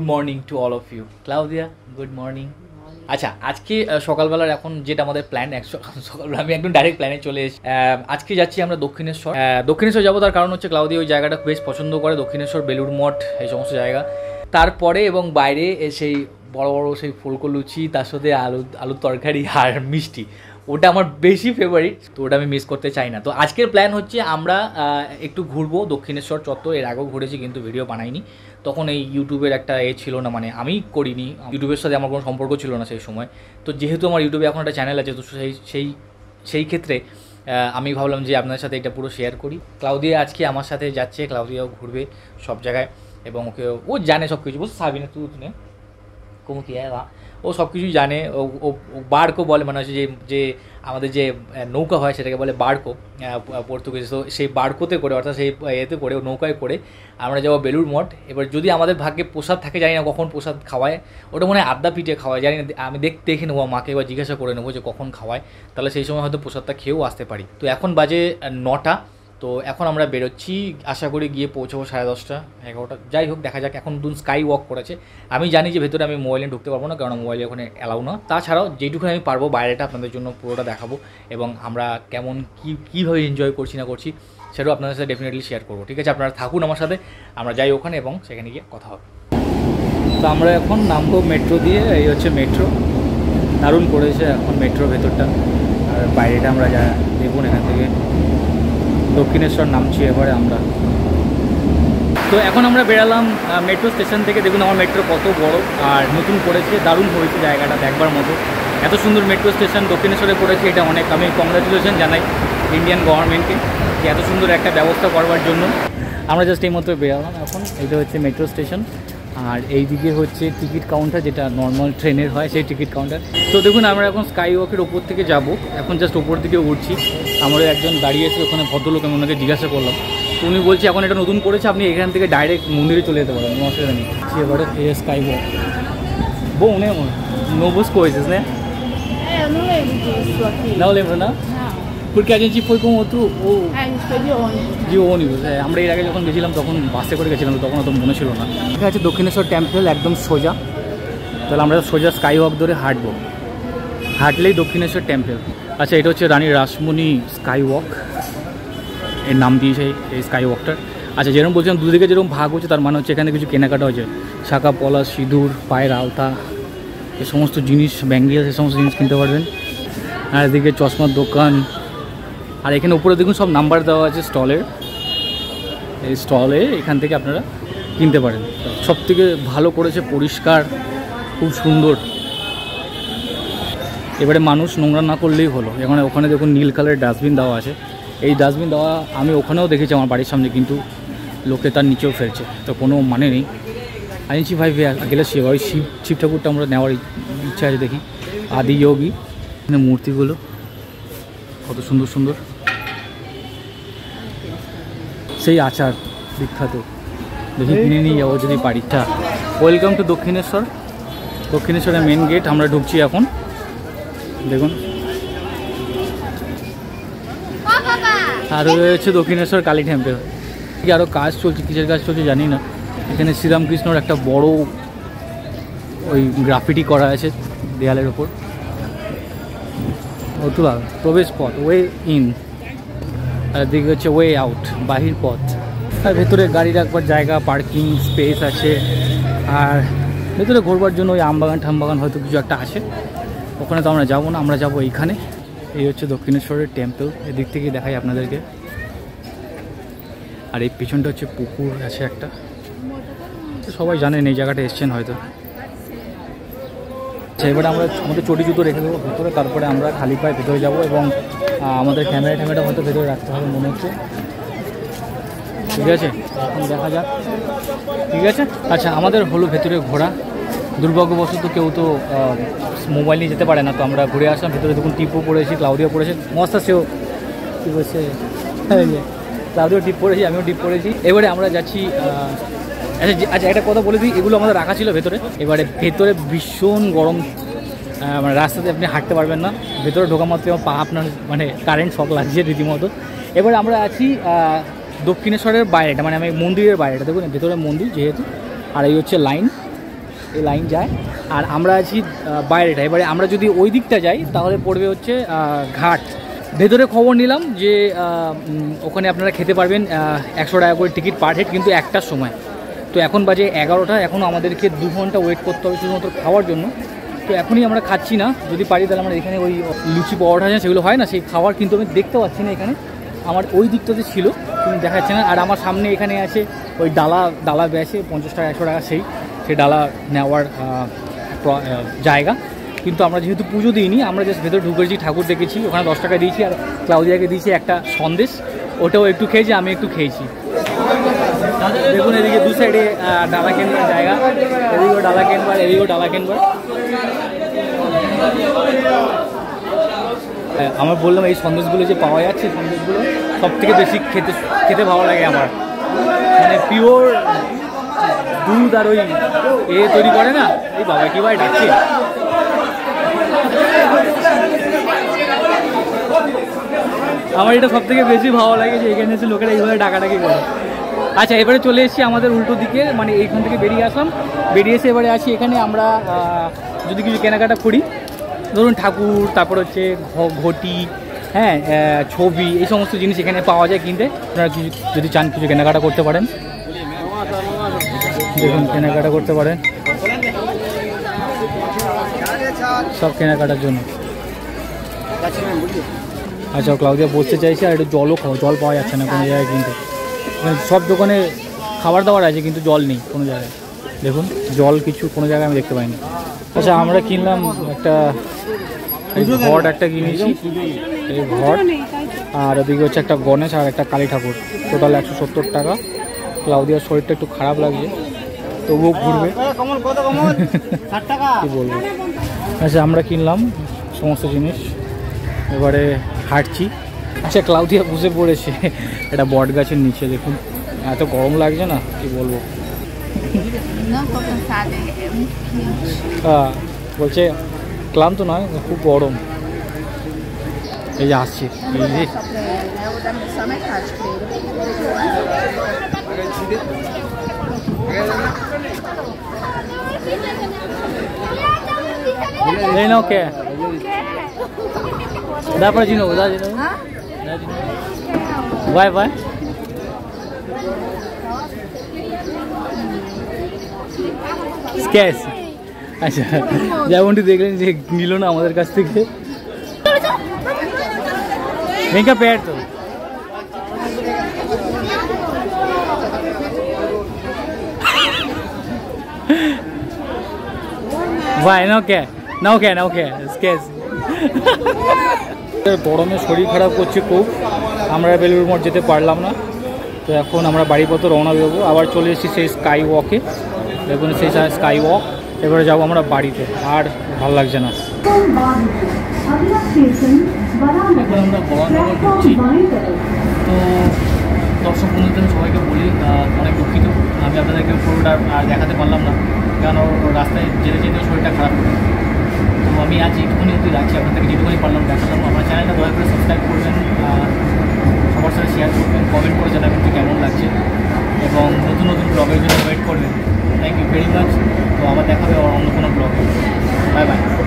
Morning to all of you. Claudia, good morning. আচ্ছা, আজকে সকালবেলার এখন যেটা আমাদের প্ল্যান, সকালবেলা আমি একদম ডাইরেক্ট প্ল্যানে চলে এসেছি। আজকে যাচ্ছি আমরা দক্ষিণেশ্বর। দক্ষিণেশ্বর যাবো তার কারণ হচ্ছে ক্লাউদিয়া ওই জায়গাটা বেশ পছন্দ করে, দক্ষিণেশ্বর, বেলুড় মঠ, এই সমস্ত জায়গা। তারপরে এবং বাইরে সেই বড় বড় সেই ফুলকো লুচি, তার সাথে আলুর তরকারি আর মিষ্টি, ওটা আমার বেশি ফেভারিট, তো ওটা আমি মিস করতে চাই না। তো আজকের প্ল্যান হচ্ছে আমরা একটু ঘুরবো দক্ষিণেশ্বর চত্বর। এর আগেও ঘুরেছি কিন্তু ভিডিও বানাইনি, তখন এই ইউটিউবের একটা ছিল না, মানে আমি করিনি, ইউটিউবের সাথে আমার কোনো সম্পর্ক ছিল না সেই সময়। তো যেহেতু আমার ইউটিউবে এখন একটা চ্যানেল আছে, তো সেই ক্ষেত্রে আমি ভাবলাম যে আপনাদের সাথে এটা পুরো শেয়ার করি। ক্লাউদিয়া আজকে আমার সাথে যাচ্ছে, ক্লাউদিয়াও ঘুরবে সব জায়গায় এবং ও জানে সব কিছু, বুঝতে পারবি না তুই নে কমু কি ও সব কিছুই জানে। ও বার্কো বলে, মানে হচ্ছে যে আমাদের যে নৌকা হয় সেটাকে বলে বার্কো পর্তুগিজ। তো সেই বার্কোতে করে, অর্থাৎ সেই এতে করে, নৌকায় করে আমরা যাবো বেলুড় মঠ। এবার যদি আমাদের ভাগ্যে প্রসাদ থাকে, জানি না কখন প্রসাদ খাওয়ায়, ওটা মনে হয় আদ্যা পিঠে খাওয়ায়, জানি না, আমি দেখে নেবো, মাকে এবার জিজ্ঞাসা করে নেবো যে কখন খাওয়ায়, তাহলে সেই সময় হয়তো প্রসাদটা খেয়েও আসতে পারি। তো এখন বাজে 9টা, তো এখন আমরা বেরোচ্ছি, আশা করি গিয়ে পৌঁছাবো 10:30 11টা, যাই হোক দেখা যাক। এখন নতুন স্কাই ওয়াক করেছে, আমি জানি যে ভেতরে আমি মোবাইলে ঢুকতে পারবো না, কারণ মোবাইলে ওখানে অ্যালাউ না। তাছাড়াও যেটুকু আমি পারবো বাইরেটা আপনাদের জন্য পুরোটা দেখাবো, এবং আমরা কেমন কীভাবে এনজয় করছি না করছি সেটাও আপনাদের সাথে ডেফিনেটলি শেয়ার করবো। ঠিক আছে, আপনারা থাকুন আমার সাথে, আমরা যাই ওখানে এবং সেখানে গিয়ে কথা হবে। তো আমরা এখন নামবো মেট্রো দিয়ে, এই হচ্ছে মেট্রো, দারুণ করেছে এখন মেট্রোর ভেতরটা, আর বাইরেটা আমরা যা দেখুন এখান থেকে দক্ষিণেশ্বর নামছি এবারে আমরা। তো এখন আমরা বেরালাম মেট্রো স্টেশন থেকে। দেখুন আমার মেট্রো কত বড় আর নতুন করেছে, দারুণ হয়েছে জায়গাটা দেখবার মতো, এত সুন্দর মেট্রো স্টেশন দক্ষিণেশ্বরে করেছে, এটা অনেক আমি কংগ্রাচুলেশন জানাই ইন্ডিয়ান গভর্নমেন্টকে যে এত সুন্দর একটা ব্যবস্থা করবার জন্য। আমরা জাস্ট এই মতো বেরালাম এখন, এটা হচ্ছে মেট্রো স্টেশন, আর এই দিকে হচ্ছে টিকিট কাউন্টার, যেটা নর্মাল ট্রেনের হয় সেই টিকিট কাউন্টার। তো দেখুন আমরা এখন স্কাই ওয়াকের ওপর থেকে যাব, এখন জাস্ট ওপর দিকে উঠছি। আমরা একজন দাঁড়িয়ে আছে ওখানে ভদ্রলোক, আমি ওনাকে জিজ্ঞাসা করলাম, তো উনি বলছে এখন এটা নতুন করেছে, আপনি এখান থেকে ডাইরেক্ট মন্দিরে চলে যেতে পারেন, কোনো অসুবিধা নেই। এবারে sky walk bom, né, amor? Novas coisas, né? Eu não lembro disso aqui. Não lembra, não? Não. Porque a gente foi com outro... A gente foi de ônibus. যে ônibus, আমরা এর আগে যখন গেছিলাম তখন বাসে করে গেছিলাম, তখন অত মনে ছিল না। এটা আছে দক্ষিণেশ্বর টেম্পল, একদম সোজা। তাহলে আমরা সোজা স্কাই ওয়াক ধরে হাঁটলেই দক্ষিণেশ্বর টেম্পল। আচ্ছা, এটা হচ্ছে রানী রাসমণি স্কাই ওয়াক, এর নাম দিয়েছে এই স্কাই ওয়াকটার। আচ্ছা, যেরকম বলছিলাম দুদিকে যেরকম ভাগ হচ্ছে, তার মানে হচ্ছে এখানে কিছু কেনাকাটা হয়েছে, শাঁখা পলা, সিঁদুর, পায়ের আলতা, এই সমস্ত জিনিস, ব্যাঙ্গেলস, এই সমস্ত জিনিস কিনতে পারবেন। আর এদিকে চশমার দোকান, আর এখানে উপরে দেখুন সব নাম্বার দেওয়া আছে স্টলের, এই স্টলে এখান থেকে আপনারা কিনতে পারেন। সব থেকে ভালো করেছে, পরিষ্কার, খুব সুন্দর। এবারে মানুষ নোংরা না করলেই হলো। ওখানে দেখুন নীল কালারের ডাস্টবিন দেওয়া আছে, এই ডাস্টবিন দেওয়া আমি ওখানেও দেখেছি আমার বাড়ির সামনে, কিন্তু লোকে তার নিচেও ফেলছে, তো কোনো মানে নেই। আইনছি ভাই গেলে ওই শিব ঠাকুরটা আমরা নেওয়ার ইচ্ছা আছে, দেখি আদি যোগী, এখানে মূর্তিগুলো কত সুন্দর সুন্দর, সেই আচার বিখ্যাত, দেখি কিনে নিয়ে যাবো যদি পারি। ওয়েলকাম টু দক্ষিণেশ্বরের মেন গেট, আমরা ঢুকছি এখন। দেখুন, আর রয়েছে দক্ষিণেশ্বর কালী টেম্পল। আরও কাজ চলছে, কিসের কাজ চলছে জানি না। এখানে শ্রীরামকৃষ্ণর একটা বড় ওই গ্রাফিটি করা আছে দেয়ালের ওপর। অতুলা প্রবেশ পথ, ওয়ে ইন, আর দিকে হচ্ছে ওয়ে আউট, বাহির পথ। আর ভেতরে গাড়ি রাখবার জায়গা, পার্কিং স্পেস আছে, আর ভেতরে ঘোরবার জন্য ওই আমবাগান হয়তো কিছু একটা আছে, ওখানে তো আমরা যাবো না, আমরা যাবো এইখানে। এই হচ্ছে দক্ষিণেশ্বরের টেম্পল, এদিক থেকে দেখাই আপনাদেরকে। আর এই পিছনটা হচ্ছে পুকুর আছে একটা, সবাই জানেন এই জায়গাটা এসছেন হয়তো। আচ্ছা, এবারে আমরা আমাদের চটি জুতো রেখে দেবো ভেতরে, তারপরে আমরা খালি পায়ে ভেতরে যাবো, এবং আমাদের ক্যামেরা হয়তো ভেতরে রাখতে হবে মনে হচ্ছে। ঠিক আছে, এখন দেখা যাক। ঠিক আছে, আচ্ছা, আমাদের হলো ভেতরে ঘোরা। দুর্ভাগ্যবশত কেউ তো মোবাইল নিয়ে যেতে পারে না, তো আমরা ঘুরে আসলাম। ভেতরে দেখুন টিপও পড়েছি, ক্লাউডিও পড়েছে, মস্ত সেও কী বলছে, ক্লাউডিও টিপ পড়েছি, আমিও টিপ পড়েছি। এবারে আমরা যাচ্ছি। আচ্ছা, একটা কথা বলে দিই, এগুলো আমাদের রাখা ছিল ভেতরে। এবারে ভেতরে ভীষণ গরম, মানে রাস্তাতে আপনি হাঁটতে পারবেন না, ভেতরে ঢোকা মাত্র পা আপনার মানে কারেন্ট শক লাগছে রীতিমতো। এবারে আমরা আছি দক্ষিণেশ্বরের বাইরেটা, মানে আমি মন্দিরের বাইরেটা, দেখুন ভেতরে মন্দির যেহেতু, আর এই হচ্ছে লাইন, এই লাইন যায়। আর আমরা আছি বাইরেটা। এবারে আমরা যদি ওই দিকটা যাই তাহলে পড়বে হচ্ছে ঘাট। ভেতরে খবর নিলাম যে ওখানে আপনারা খেতে পারবেন 100 টাকা করে টিকিট পার হেড, কিন্তু একটার সময়। তো এখন বাজে 11টা, এখনও আমাদেরকে 2 ঘন্টা ওয়েট করতে হবে শুধুমাত্র খাওয়ার জন্য। তো এখনই আমরা খাচ্ছি না, যদি পারি তাহলে আমরা এখানে ওই লুচি পরোটা আছে সেগুলো হয় না, সেই খাবার কিন্তু আমি দেখতে পাচ্ছি না এখানে। আমার ওই দিকটাতে ছিল কিন্তু দেখা যাচ্ছে না। আর আমার সামনে এখানে আছে ওই ডালা বেচে 50 টাকা 100 টাকা, সেই ডালা নেওয়ার জায়গা। কিন্তু আমরা যেহেতু পুজো দিইনি, আমরা জাস্ট ভেতরে ঢুকেছি, ঠাকুর দেখেছি, ওখানে 10 টাকা দিয়েছি। আর ক্লাউদিয়াকে দিয়েছি একটা সন্দেশ, ওটাও একটু খেয়েছি, আমি একটু খেয়েছি। দেখুন এদিকে দু সাইডে ডালা কেনবার জায়গা, এদিকেও ডালা কেনবার, এদিকেও ডালা কেনবার। আমার বললাম এই সন্দেশগুলো যে পাওয়া যাচ্ছে, সন্দেশগুলো সব থেকে বেশি খেতে ভালো লাগে আমার। মানে পিওর দুধ আর ওই তৈরি করে না, এই বাবা কি ভাই ডাকছে। আমার এটা সব থেকে বেশি ভালো লাগে যে এখানে এসে লোকেরা এইভাবে ডাকাডাকি করে। আচ্ছা, এবারে চলে এসেছি আমাদের উল্টো দিকে, মানে এইখান থেকে বেরিয়ে আসলাম, বেরিয়ে এসে এবারে আছি এখানে। আমরা যদি কিছু কেনাকাটা করি, ধরুন ঠাকুর, তারপর হচ্ছে ঘটি, হ্যাঁ, ছবি, এই সমস্ত জিনিস এখানে পাওয়া যায় কিনতে। আপনারা কিছু যদি চান কিছু কেনাকাটা করতে পারেন, দেখুন কেনাকাটা করতে পারেন সব কেনাকাটার জন্য। আচ্ছা, ক্লাউদিয়া বসতে চাইছে, আর একটু জলও খাও, জল পাওয়া যাচ্ছে না কোনো জায়গায় কিনতে। সব দোকানে খাবার দাবার আছে কিন্তু জল নেই কোনো জায়গায়। দেখুন জল কিছু কোনো জায়গায় আমি দেখতে পাইনি। আচ্ছা, আমরা কিনলাম একটা ঘট, একটা কিনেছি এই ঘট, আর ওদিকে হচ্ছে একটা গণেশ আর একটা কালী ঠাকুর, টোটাল 170 টাকা। ক্লাউদিয়ার শরীরটা একটু খারাপ লাগছে, তবুও ঘুরবে, কি বলবো। আচ্ছা, আমরা কিনলাম সমস্ত জিনিস, এবারে হাঁটছি। আচ্ছা, ক্লাউদিয়া বসে পড়েছে এটা বট গাছের নিচে। দেখুন এত গরম লাগছে না, কি বলবো। হ্যাঁ, বলছে ক্লান্ত নয়, খুব গরম। এই যে আসছি, এই যে এই নাও কে dá pra de novo, dá de novo. Dá de novo. Vai, vai. Esquece. আচ্ছা, যেমনটি দেখলেন যে নিল না আমাদের কাছ থেকে। Venga perto. Vai, não quer. Não quer, não quer. Esquece. গরমে শরীর খারাপ করছে খুব, আমরা বেলুড় মঠ যেতে পারলাম না। তো এখন আমরা বাড়ি পথে রওনা দেবো, আবার চলে এসেছি সেই স্কাই ওয়াকে। দেখুন সেই স্কাই ওয়াক, এবারে যাবো আমরা বাড়িতে, আর ভালো লাগছে না। এখন আমরা বরানগর ঘুরছি। তো দর্শক বন্ধুদের সবাইকে বলি অনেক দুঃখিত, আমি আপনাদেরকে পুরোটা আর দেখাতে পারলাম না, কারণ রাস্তায় যেতে যেতে শরীরটা খারাপ করে। তো আমি আজ এইটুকুনি অবধি রাখছি, আপনাদেরকে যেটুকুনি পারলাম দেখালাম। আমার চ্যানেলটা দয়া করে সাবস্ক্রাইব করবেন, সবার সাথে শেয়ার করবেন, কমেন্ট করে জানাবেন যে কেমন লাগছে, এবং নতুন নতুন ব্লগের জন্য ওয়েট করবেন। Thank you very much. তো আবার দেখা হবে অন্য কোনো ব্লগে। Bye by.